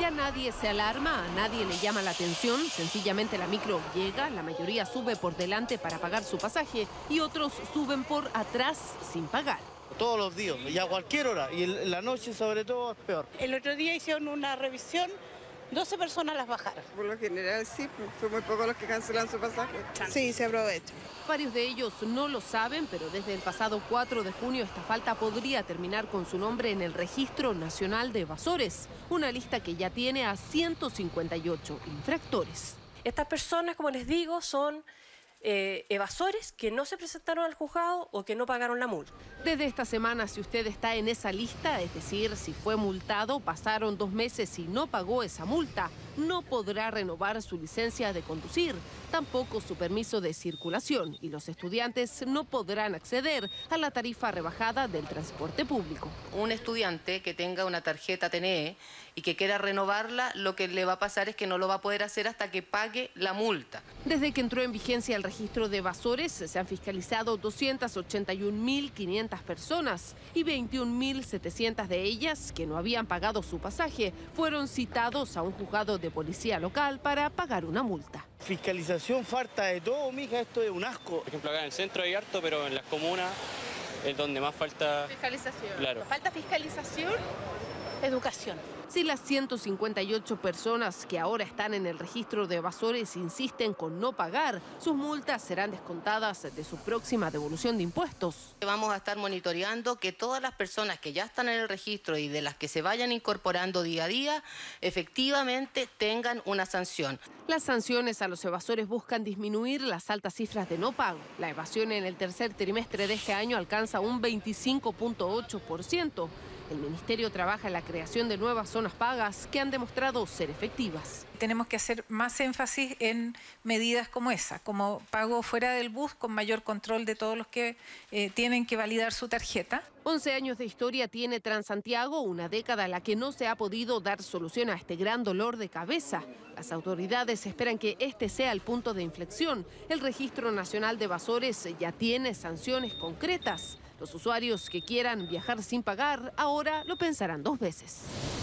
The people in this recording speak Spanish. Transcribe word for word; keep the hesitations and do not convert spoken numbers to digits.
Ya nadie se alarma, a nadie le llama la atención. Sencillamente la micro llega, la mayoría sube por delante para pagar su pasaje y otros suben por atrás sin pagar. Todos los días y a cualquier hora, y en la noche sobre todo es peor. El otro día hicieron una revisión, doce personas las bajaron. Por lo general sí, son muy pocos los que cancelan su pasaje. Sí, se aprovecha. Varios de ellos no lo saben, pero desde el pasado cuatro de junio esta falta podría terminar con su nombre en el Registro Nacional de Evasores, una lista que ya tiene a ciento cincuenta y ocho infractores. Estas personas, como les digo, son eh, evasores que no se presentaron al juzgado o que no pagaron la multa. Desde esta semana, si usted está en esa lista, es decir, si fue multado, pasaron dos meses y no pagó esa multa, no podrá renovar su licencia de conducir, tampoco su permiso de circulación, y los estudiantes no podrán acceder a la tarifa rebajada del transporte público. Un estudiante que tenga una tarjeta T N E y que quiera renovarla, lo que le va a pasar es que no lo va a poder hacer hasta que pague la multa. Desde que entró en vigencia el registro de evasores, se han fiscalizado doscientas ochenta y un mil quinientas personas y veintiún mil setecientas de ellas, que no habían pagado su pasaje, fueron citados a un juzgado de policía local para pagar una multa. Fiscalización falta de todo, mija, esto es un asco. Por ejemplo, acá en el centro hay harto, pero en las comunas es donde más falta... Fiscalización. Claro. ¿Falta fiscalización? Educación. Si las ciento cincuenta y ocho personas que ahora están en el registro de evasores insisten con no pagar, sus multas serán descontadas de su próxima devolución de impuestos. Vamos a estar monitoreando que todas las personas que ya están en el registro y de las que se vayan incorporando día a día, efectivamente tengan una sanción. Las sanciones a los evasores buscan disminuir las altas cifras de no pago. La evasión en el tercer trimestre de este año alcanza un veinticinco punto ocho por ciento. El Ministerio trabaja en la creación de nuevas zonas pagas que han demostrado ser efectivas. Tenemos que hacer más énfasis en medidas como esa, como pago fuera del bus con mayor control de todos los que eh, tienen que validar su tarjeta. once años de historia tiene Transantiago, una década en la que no se ha podido dar solución a este gran dolor de cabeza. Las autoridades esperan que este sea el punto de inflexión. El Registro Nacional de Evasores ya tiene sanciones concretas. Los usuarios que quieran viajar sin pagar ahora lo pensarán dos veces.